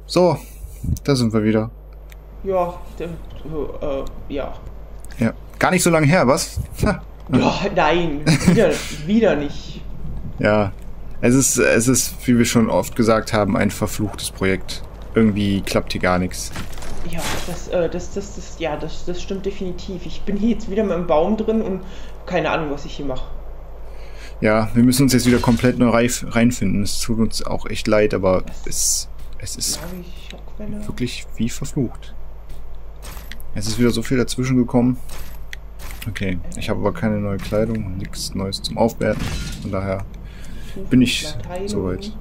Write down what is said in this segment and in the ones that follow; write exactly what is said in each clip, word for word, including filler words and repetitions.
So, da sind wir wieder. Ja, der, äh, ja. Ja, gar nicht so lange her, was? Ja, nein, wieder, wieder nicht. Ja, es ist, es ist, wie wir schon oft gesagt haben, ein verfluchtes Projekt. Irgendwie klappt hier gar nichts. Ja, das, äh, das, das, das, ja, das, das stimmt definitiv. Ich bin hier jetzt wieder mit dem Baum drin und keine Ahnung, was ich hier mache. Ja, wir müssen uns jetzt wieder komplett neu reif, reinfinden. Es tut uns auch echt leid, aber es, es ist wirklich wie verflucht. Es ist wieder so viel dazwischen gekommen. Okay, ich habe aber keine neue Kleidung, nichts Neues zum Aufwerten. Von daher bin ich soweit.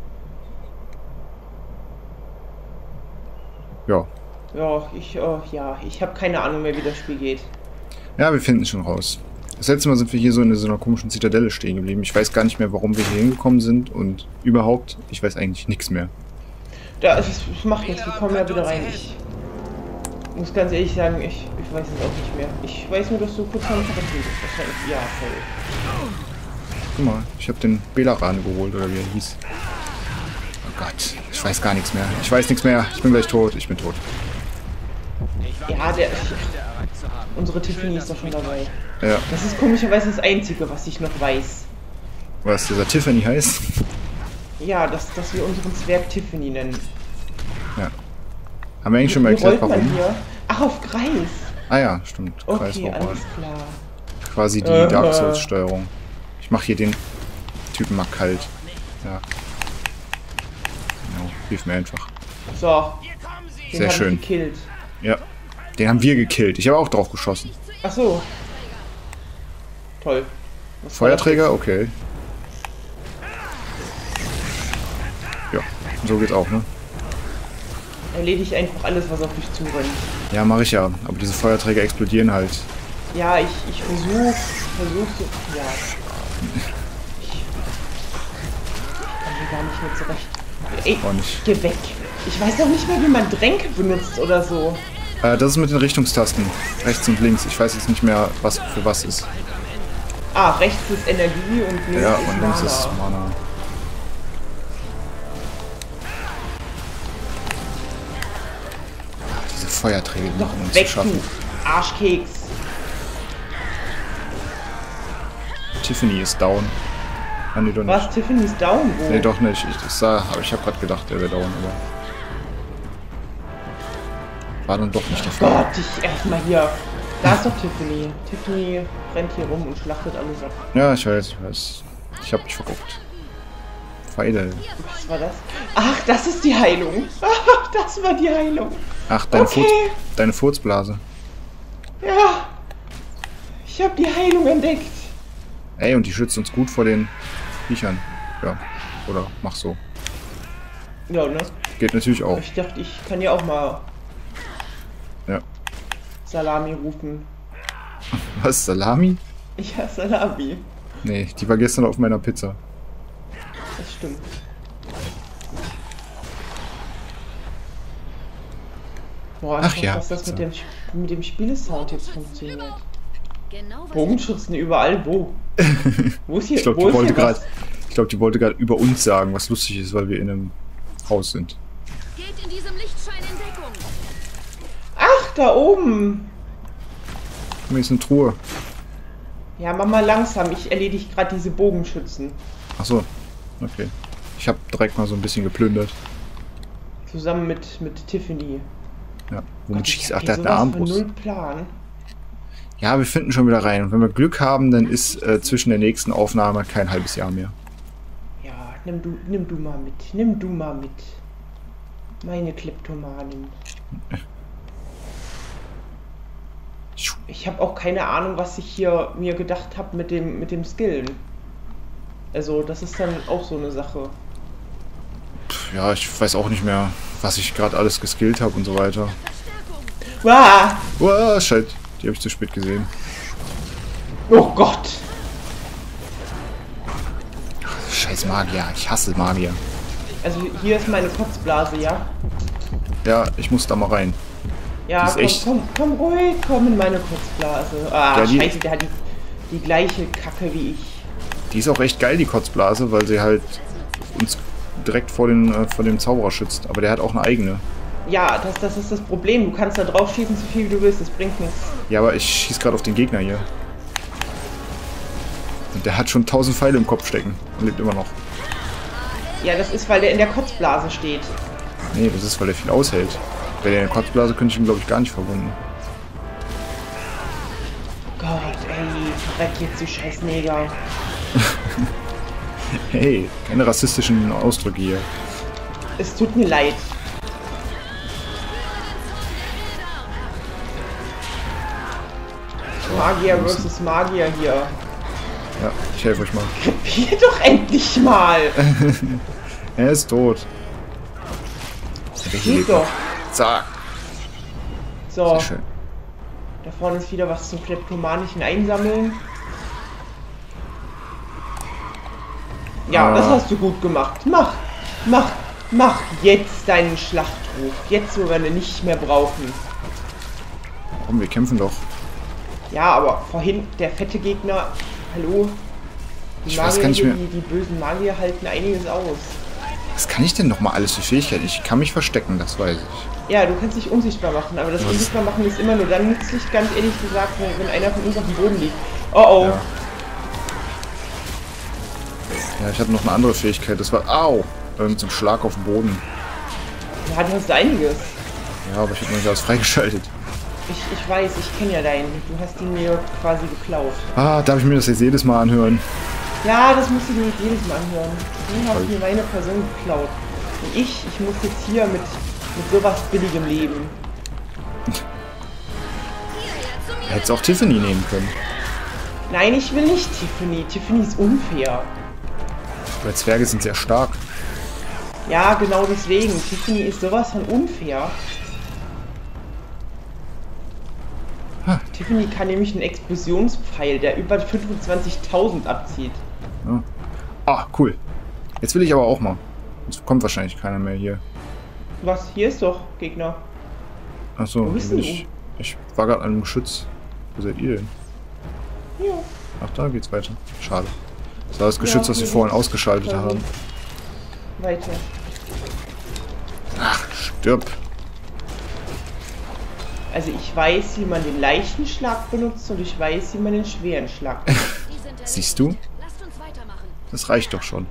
Ja. Ja, ich, äh, ja, ich habe keine Ahnung mehr, wie das Spiel geht. Ja, wir finden es schon raus. Das letzte Mal sind wir hier so in so einer komischen Zitadelle stehen geblieben. Ich weiß gar nicht mehr, warum wir hier hingekommen sind und überhaupt, ich weiß eigentlich nichts mehr. Da, das macht nichts, wir kommen ja wieder rein. Ich muss ganz ehrlich sagen, ich, ich weiß es auch nicht mehr. Ich weiß nur, dass du kurz am Verrecken bist. Wahrscheinlich, ja, voll. Guck mal, ich habe den Belaran geholt, oder wie er hieß. Oh Gott, ich weiß gar nichts mehr. Ich weiß nichts mehr. Ich bin gleich tot. Ich bin tot. Ja, der... Unsere Tiffany ist doch schon dabei. Ja. Das ist komischerweise das Einzige, was ich noch weiß. Was dieser Tiffany heißt? Ja, dass, dass wir unseren Zwerg Tiffany nennen. Ja. Haben wir eigentlich schon mal Wie erklärt, rollt man warum? hier? Ach, auf Kreis. Ah ja, stimmt. Kreis Okay, Hochwahl. alles klar. Quasi die Äh, Dark Souls Steuerung. Ich mache hier den Typen mal kalt. Ja. Genau, hilf mir einfach. So. Den Sehr hab schön. Ich gekillt. Ja. Den haben wir gekillt. Ich habe auch drauf geschossen. Ach so. Toll. Was Feuerträger? Okay. Ja, so geht's auch, ne? Erledige einfach alles, was auf dich zurennt. Ja, mache ich ja. Aber diese Feuerträger explodieren halt. Ja, ich, ich versuche, versuche so, ja. Ich, ich kann hier gar nicht mehr zurecht. Ey, Auch nicht. geh weg. Ich weiß doch nicht mehr, wie man Tränke benutzt oder so. Äh, das ist mit den Richtungstasten. Rechts und links. Ich weiß jetzt nicht mehr, was für was ist. Ah, rechts ist Energie und links Ja, ist und links Mana. ist Mana. Ach, diese Feuerträger, die machen uns zu Weg, schaffen. du Arschkeks. Tiffany ist down. Ah, nee, doch nicht. Was? Tiffany ist down? Wo? Nee, doch nicht. Ich, das sah, aber ich habe gerade gedacht, der wäre down, aber... War dann doch nicht der Fall. Gott, ich erstmal hier. Da ist doch Tiffany. Tiffany rennt hier rum und schlachtet alles ab. Ja, ich weiß, ich weiß. Ich hab mich verguckt. Pfeile. Was war das? Ach, das ist die Heilung. Ach, das war die Heilung. Ach, deine, Okay. Furz, deine Furzblase. Ja. Ich habe die Heilung entdeckt. Ey, und die schützt uns gut vor den Viechern. Ja. Oder mach so. Ja, ne? Geht natürlich auch. Ich dachte, ich kann ja auch mal Ja. Salami rufen. Was? Salami? Ja, Salami. Nee, die war gestern auf meiner Pizza. Das stimmt. Boah, Ach ich ja, weiß, dass das mit so. dem, mit dem Spielesound jetzt funktioniert. Genau, was Bogenschützen überall, wo? Wo ist hier, Ich glaube, wo die ist wollte hier gerade, was? ich glaube, die wollte gerade über uns sagen, was lustig ist, weil wir in einem Haus sind. geht in diesem Lichtschein in Deckung. Ach, da oben. Hier ist eine Truhe. Ja, mach mal langsam. Ich erledige gerade diese Bogenschützen. Ach so. Okay. Ich habe direkt mal so ein bisschen geplündert. Zusammen mit, mit Tiffany. Ja. Womit Gott, ich schießt? hab Ach, hier der hat eine sowas von Armbrust. null Plan. Ja, wir finden schon wieder rein. Und wenn wir Glück haben, dann ist äh, zwischen der nächsten Aufnahme kein halbes Jahr mehr. Ja, nimm du, nimm du mal mit. Nimm du mal mit. Meine Kleptomanin. Ich habe auch keine Ahnung, was ich hier mir gedacht habe mit dem, mit dem Skillen. Also, das ist dann auch so eine Sache. Pff, ja, ich weiß auch nicht mehr, was ich gerade alles geskillt habe und so weiter. Wah! Uah, shit. Die habe ich zu spät gesehen. Oh Gott! Scheiß Magier. Ich hasse Magier. Also, hier ist meine Kotzblase, ja? Ja, ich muss da mal rein. Ja, Die ist komm, echt- komm, komm ruhig, komm in meine Kotzblase. Ah, Ja, die- scheiße, der hat die, die gleiche Kacke wie ich. Die ist auch echt geil, die Kotzblase, weil sie halt uns direkt vor, den, äh, vor dem Zauberer schützt. Aber der hat auch eine eigene. Ja, das, das ist das Problem. Du kannst da drauf schießen, so viel wie du willst. Das bringt nichts. Ja, aber ich schieße gerade auf den Gegner hier. Und der hat schon tausend Pfeile im Kopf stecken und lebt immer noch. Ja, das ist, weil der in der Kotzblase steht. Nee, das ist, weil der viel aushält. Bei der Kotzblase könnte ich ihn, glaube ich, gar nicht verwunden. Gott, ey, verreck jetzt, die scheiß Neger. Hey, keine rassistischen Ausdrücke hier. Es tut mir leid. Magier versus Magier hier. Ja, ich helfe euch mal. Krepier doch endlich mal! Er ist tot. Geht doch. Zack. So. Sehr schön. Da vorne ist wieder was zum kleptomanischen Einsammeln. Ja, ah. das hast du gut gemacht. Mach, mach, mach jetzt deinen Schlachtruf. Jetzt, wo wir ihn nicht mehr brauchen. Komm, wir kämpfen doch. Ja, aber vorhin der fette Gegner. Hallo? Die Ich Magier weiß gar nicht hier, mehr. die, die bösen Magier halten einiges aus. Was kann ich denn nochmal alles für Fähigkeiten? Ich kann mich verstecken, das weiß ich. Ja, du kannst dich unsichtbar machen, aber das Was? Unsichtbar machen ist immer nur dann nützlich, ganz ehrlich gesagt, wenn, wenn einer von uns auf dem Boden liegt. Oh oh. Ja. Ja, ich hatte noch eine andere Fähigkeit. Das war... Au! Irgend so ein Schlag auf den Boden. Ja, du hast einiges. Ja, aber ich habe noch nicht alles freigeschaltet. Ich, ich weiß, ich kenne ja deinen. Du hast ihn mir quasi geklaut. Ah, darf ich mir das jetzt jedes Mal anhören? Ja, das musst du dir nicht jedes Mal anhören. Du hast mir meine Person geklaut. Und ich, ich muss jetzt hier mit, mit sowas billigem leben. Hättest auch Tiffany nehmen können. Nein, ich will nicht Tiffany. Tiffany ist unfair. Weil Zwerge sind sehr stark. Ja, genau deswegen. Tiffany ist sowas von unfair. Ha. Tiffany kann nämlich einen Explosionspfeil, der über fünfundzwanzigtausend abzieht. Ja. Ah, cool. Jetzt will ich aber auch mal. Jetzt kommt wahrscheinlich keiner mehr hier. Was? Hier ist doch Gegner. Achso, Wo bist denn ich, ich war gerade an einem Geschütz. Wo seid ihr denn? Ja. Ach, da geht's weiter. Schade. Das war das Geschütz, Ja, was wir hier vorhin geht's ausgeschaltet quasi haben. Weiter. Ach, stirb. Also ich weiß, wie man den leichten Schlag benutzt und ich weiß, wie man den schweren Schlag benutzt. Siehst du? Lasst uns weitermachen. Das reicht doch schon.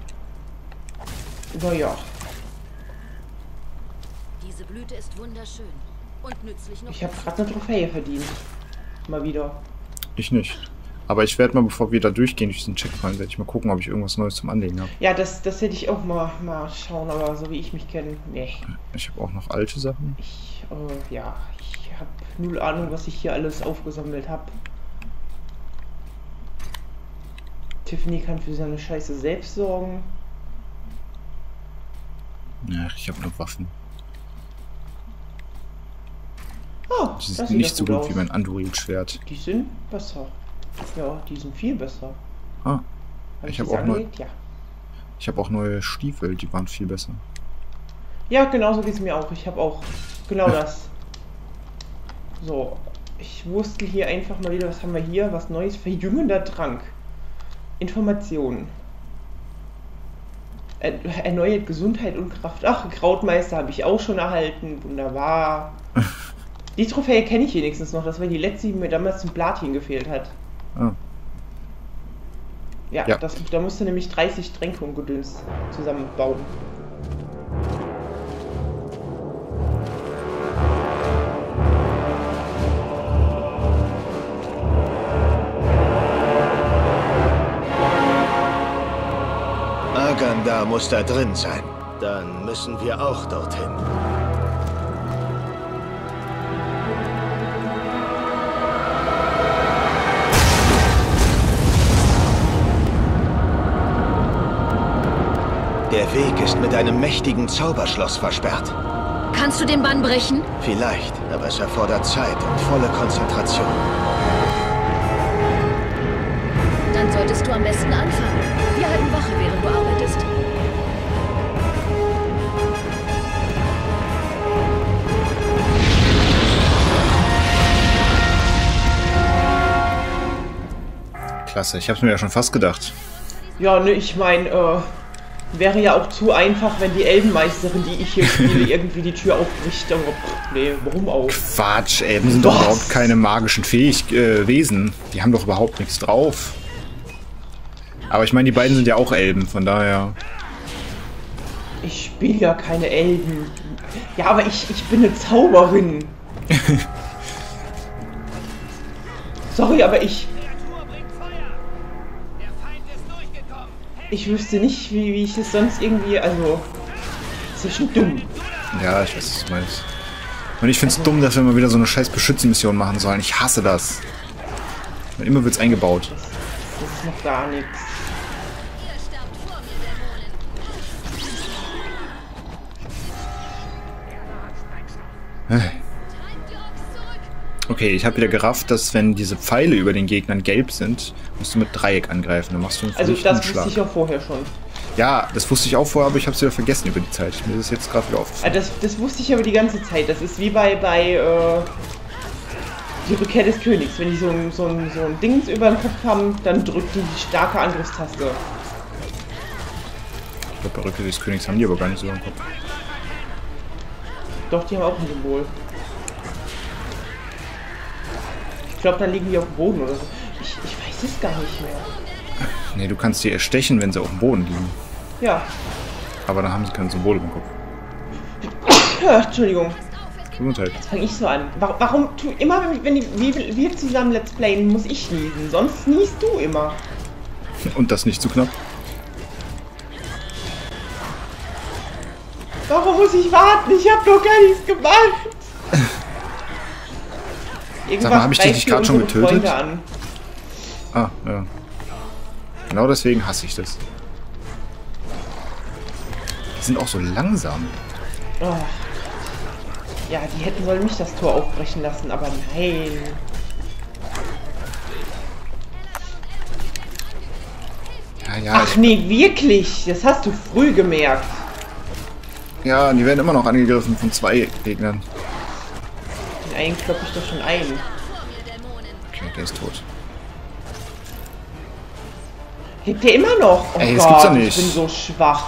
Naja, Diese Blüte ist wunderschön und nützlich noch. ich habe gerade eine Trophäe verdient. Mal wieder. Ich nicht. Aber ich werde mal, bevor wir da durchgehen, durch diesen Checkpoint, werde ich mal gucken, ob ich irgendwas Neues zum Anlegen habe. Ja, das, das hätte ich auch mal, mal schauen, aber so wie ich mich kenne, nee. Ich habe auch noch alte Sachen. Ich, äh, ja, ich habe null Ahnung, was ich hier alles aufgesammelt habe. Tiffany kann für seine Scheiße selbst sorgen. Ach, ich habe nur Waffen. Oh, Die das sind sieht nicht doch so gut gut aus. wie mein Android-Schwert. Die sind besser. Ja, die sind viel besser. Ah, Hab ich habe das auch, neu, angelegt? Ja. ich hab auch neue Stiefel, die waren viel besser. Ja, genauso geht es mir auch. Ich habe auch genau das. So, ich wusste hier einfach mal wieder, was haben wir hier? Was Neues? Verjüngender Trank. Informationen. Er, erneuert Gesundheit und Kraft. Ach, Krautmeister habe ich auch schon erhalten. Wunderbar. Die Trophäe kenne ich wenigstens noch. Das war die letzte, die mir damals zum Platin gefehlt hat. Ah. Ja, Ja. Das, da musste nämlich dreißig Tränke und Gedöns zusammenbauen. Aganda muss da drin sein. Dann müssen wir auch dorthin. Der Weg ist mit einem mächtigen Zauberschloss versperrt. Kannst du den Bann brechen? Vielleicht, aber es erfordert Zeit und volle Konzentration. Dann solltest du am besten anfangen. Wir halten Wache, während du arbeitest. Klasse, ich habe mir ja schon fast gedacht. Ja, ne, ich meine, äh, Wäre ja auch zu einfach, wenn die Elbenmeisterin, die ich hier spiele, irgendwie die Tür aufbricht. Aber pff, nee, warum auch? Quatsch, Elben sind doch überhaupt keine magischen Fähig äh, Wesen. Die haben doch überhaupt nichts drauf. Aber ich meine, die beiden sind ja auch Elben, von daher... Ich spiele ja keine Elben. Ja, aber ich, ich bin eine Zauberin. Sorry, aber ich... Ich wüsste nicht, wie, wie ich es sonst irgendwie... Also... Das ist schon dumm. Ja, ich weiß, was du meinst. Und ich finde es dumm, dass wir mal wieder so eine scheiß Beschützenmission machen sollen. Ich hasse das. Und immer wird es eingebaut. Das, das ist noch gar nichts. Okay, ich habe wieder gerafft, dass wenn diese Pfeile über den Gegnern gelb sind, musst du mit Dreieck angreifen. Dann machst du einen Also das wusste Schlag. ich ja vorher schon. Ja, das wusste ich auch vorher, aber ich habe es wieder vergessen über die Zeit. Mir ist jetzt gerade wieder aufgefallen. Also das, das wusste ich aber die ganze Zeit. Das ist wie bei, bei äh, die Rückkehr des Königs. Wenn die so ein, so, ein, so ein Dings über den Kopf haben, dann drückt die die starke Angriffstaste. Ich glaube, bei Rückkehr des Königs haben die aber gar nicht so im Kopf. Doch, die haben auch ein Symbol. Ich glaube, dann liegen die auf dem Boden oder so. Ich, ich weiß es gar nicht mehr. Nee, du kannst die erstechen, wenn sie auf dem Boden liegen. Ja. Aber dann haben sie kein Symbol im Kopf. Ja, Entschuldigung. Gesundheit. Jetzt fange ich so an. Warum, warum tu immer, wenn, wenn wir, wir zusammen Let's Playen, muss ich niesen? Sonst niest du immer. Und das nicht zu knapp. Warum muss ich warten? Ich habe doch gar nichts gemacht. Sag mal, habe ich dich nicht gerade schon getötet? An. Ah, ja. Genau deswegen hasse ich das. Die sind auch so langsam. Oh. Ja, die hätten sollen mich das Tor aufbrechen lassen, aber nein. Ja, ja. Ach nee, wirklich? Das hast du früh gemerkt. Ja, die werden immer noch angegriffen von zwei Gegnern. Den einen kloppe ich doch schon ein. Okay, der ist tot. Lebt der immer noch? Oh Ey, das Gott, gibt's doch nicht. Ich bin so schwach.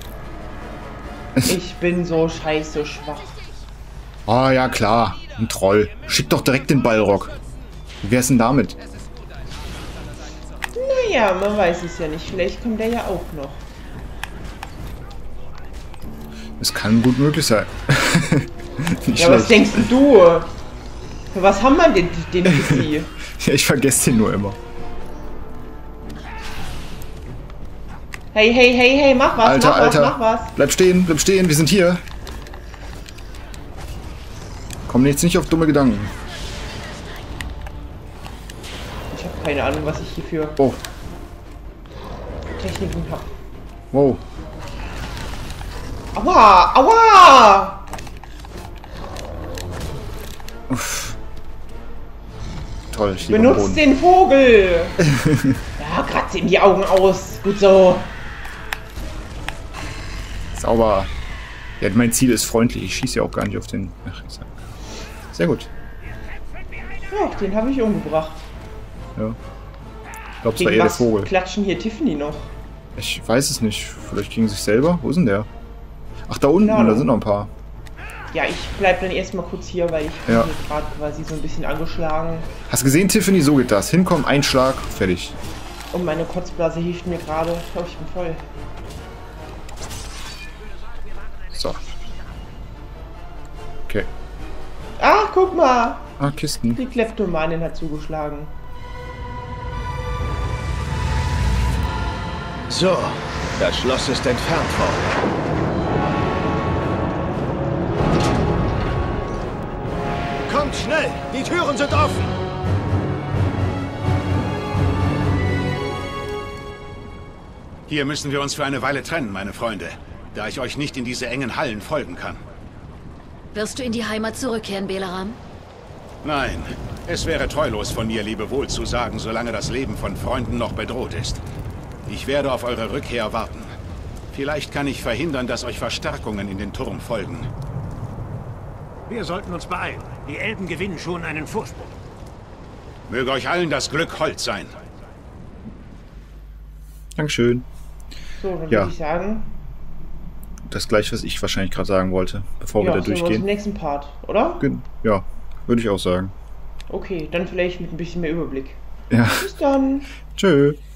Ich bin so scheiße schwach. Oh ja, klar. Ein Troll. Schick doch direkt den Ballrock. Wie wär's denn damit? Naja, man weiß es ja nicht. Vielleicht kommt der ja auch noch. Es kann gut möglich sein. Nicht Ja, schlecht. was denkst du? Für was haben wir denn den P C? Ja, ich vergesse den nur immer. Hey, hey, hey, hey, mach was, Alter, mach Alter. was, mach was. Bleib stehen, bleib stehen, wir sind hier. Komm jetzt nicht auf dumme Gedanken. Ich habe keine Ahnung, was ich hier für Oh, Techniken habe. wow. Aua, aua! Uff. Toll, ich liebe am Benutzt Boden. den Vogel! Ja, kratzt ihm die Augen aus. Gut so. Sauber. Ja, mein Ziel ist freundlich. Ich schieße ja auch gar nicht auf den... Ach, jetzt. Sehr gut. Ja, den habe ich umgebracht. Ja. Ich glaube, es war Gegen eher der was Vogel. klatschen hier Tiffany noch? Ich weiß es nicht. Vielleicht gegen sich selber? Wo ist denn der? Ach, da unten. Ja, Da sind noch ein paar. Ja, ich bleib dann erstmal kurz hier, weil ich bin Ja. hier gerade quasi so ein bisschen angeschlagen. Hast du gesehen, Tiffany? So geht das. Hinkommen, ein Schlag, fertig. Und meine Kotzblase hilft mir gerade. Ich glaube, ich bin voll. So. Okay. Ach, guck mal! Ah, Kisten. Die Kleptomanin hat zugeschlagen. So, das Schloss ist entfernt worden. Kommt schnell! Die Türen sind offen! Hier müssen wir uns für eine Weile trennen, meine Freunde, da ich euch nicht in diese engen Hallen folgen kann. Wirst du in die Heimat zurückkehren, Belaram? Nein, es wäre treulos von mir, Lebewohl zu sagen, solange das Leben von Freunden noch bedroht ist. Ich werde auf eure Rückkehr warten. Vielleicht kann ich verhindern, dass euch Verstärkungen in den Turm folgen. Wir sollten uns beeilen. Die Elben gewinnen schon einen Vorsprung. Möge euch allen das Glück hold sein. Dankeschön. So, dann Ja. würde ich sagen, das gleiche, was ich wahrscheinlich gerade sagen wollte, bevor ja, wir da sehen wir uns durchgehen. im nächsten Part, oder? Gen ja, würde ich auch sagen. Okay, dann vielleicht mit ein bisschen mehr Überblick. Ja. Bis dann. Tschö.